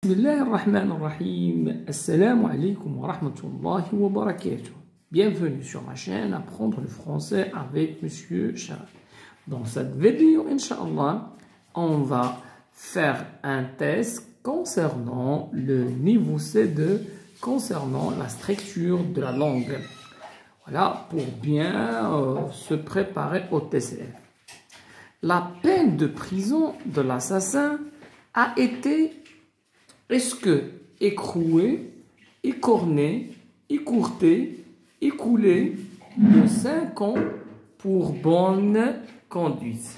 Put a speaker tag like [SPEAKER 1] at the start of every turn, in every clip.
[SPEAKER 1] Bismillahirrahmanirrahim. Assalamu alaikum wa rahmatullahi wa barakatuh. Bienvenue sur ma chaîne Apprendre le français avec Monsieur Charles. Dans cette vidéo, Inch'Allah, on va faire un test concernant le niveau C2, concernant la structure de la langue. Voilà, pour bien se préparer au TCF. La peine de prison de l'assassin a été écrouée, écornée, écourtée, écoulée de 5 ans pour bonne conduite.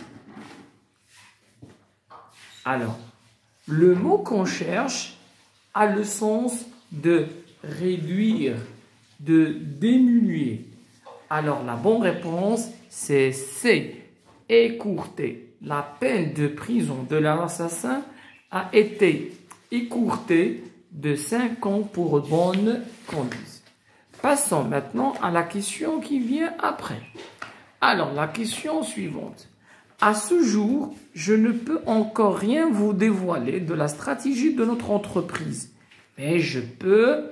[SPEAKER 1] Alors, le mot qu'on cherche a le sens de réduire, de diminuer. Alors, la bonne réponse, c'est C. Écourtée. La peine de prison de l'assassin a été écourtée de 5 ans pour bonne conduite. Passons maintenant à la question qui vient après. Alors, la question suivante. À ce jour, je ne peux encore rien vous dévoiler de la stratégie de notre entreprise, mais je peux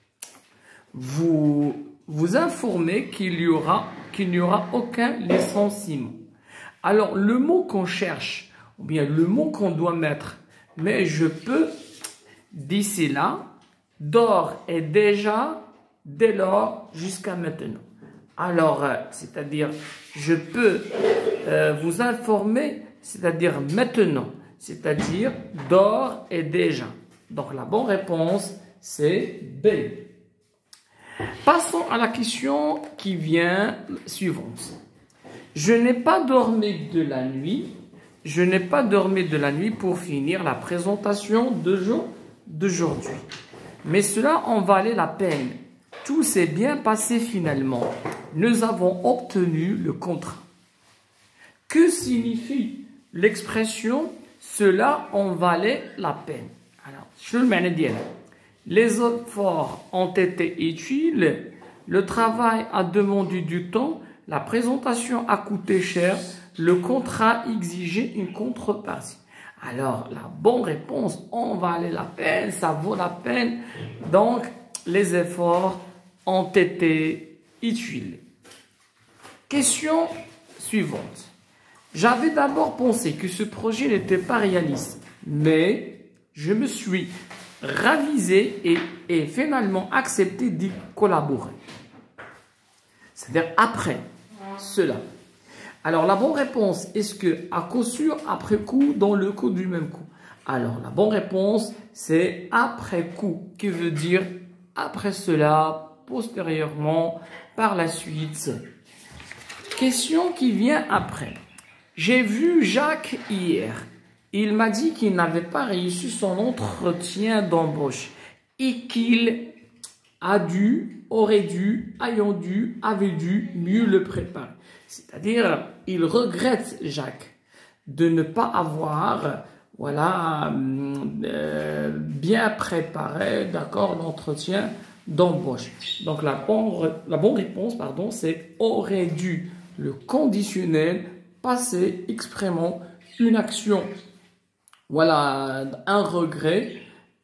[SPEAKER 1] vous informer qu'il n'y aura aucun licenciement. Alors, le mot qu'on cherche, ou bien le mot qu'on doit mettre, mais je peux, d'ici là, d'ores et déjà, dès lors, jusqu'à maintenant. Alors, c'est-à-dire, je peux vous informer, c'est-à-dire maintenant, c'est-à-dire d'ores et déjà. Donc, la bonne réponse, c'est B. Passons à la question qui vient suivante. Je n'ai pas dormi de la nuit. Je n'ai pas dormi de la nuit pour finir la présentation d'aujourd'hui. Mais cela en valait la peine. Tout s'est bien passé finalement. Nous avons obtenu le contrat. Que signifie l'expression « cela en valait la peine » Alors, je le mets dire. Les efforts ont été utiles. Le travail a demandé du temps. La présentation a coûté cher. Le contrat exigeait une contrepartie. Alors, la bonne réponse, on valait la peine, ça vaut la peine. Donc, les efforts ont été utiles. Question suivante. J'avais d'abord pensé que ce projet n'était pas réaliste, mais je me suis ravisé et finalement accepté d'y collaborer. C'est-à-dire après cela. Alors, la bonne réponse, est-ce que à coup sûr, après coup, dans le coup du même coup? Alors, la bonne réponse, c'est après coup, qui veut dire après cela, postérieurement, par la suite. Question qui vient après. J'ai vu Jacques hier. Il m'a dit qu'il n'avait pas réussi son entretien d'embauche et qu'il aurait dû, avait dû mieux le préparer. C'est-à-dire, il regrette, Jacques, de ne pas avoir, bien préparé, d'accord, l'entretien d'embauche. Donc, la bonne réponse, pardon, c'est aurait dû, le conditionnel, passer expressément une action. Voilà, un regret.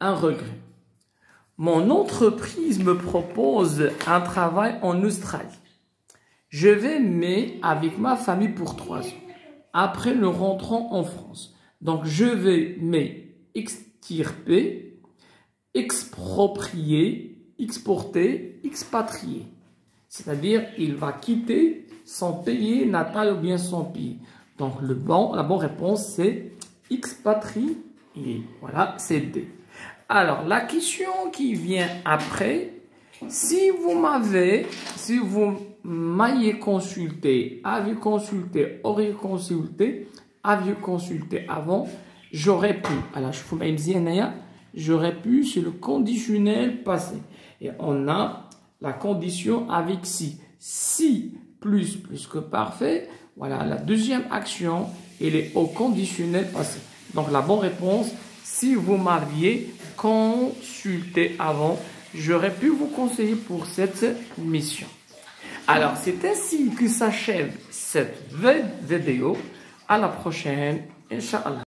[SPEAKER 1] Mon entreprise me propose un travail en Australie. Je vais avec ma famille pour 3 ans. Après, nous rentrons en France. Donc, je vais extirper, exproprier, exporter, expatrier. C'est-à-dire, il va quitter son pays natal ou bien son pays. Donc, la bonne réponse, c'est expatrier. Voilà, c'est D. Alors, la question qui vient après, si vous m'aviez consulté, aviez consulté, auriez consulté, aviez consulté avant, j'aurais pu. Alors, j'aurais pu, c'est le conditionnel passé. Et on a la condition avec si. Si plus que parfait. Voilà, la deuxième action, elle est au conditionnel passé. Donc, la bonne réponse, si vous m'aviez consulté avant, j'aurais pu vous conseiller pour cette mission. Alors, c'est ainsi que s'achève cette vidéo. À la prochaine, Inch'Allah.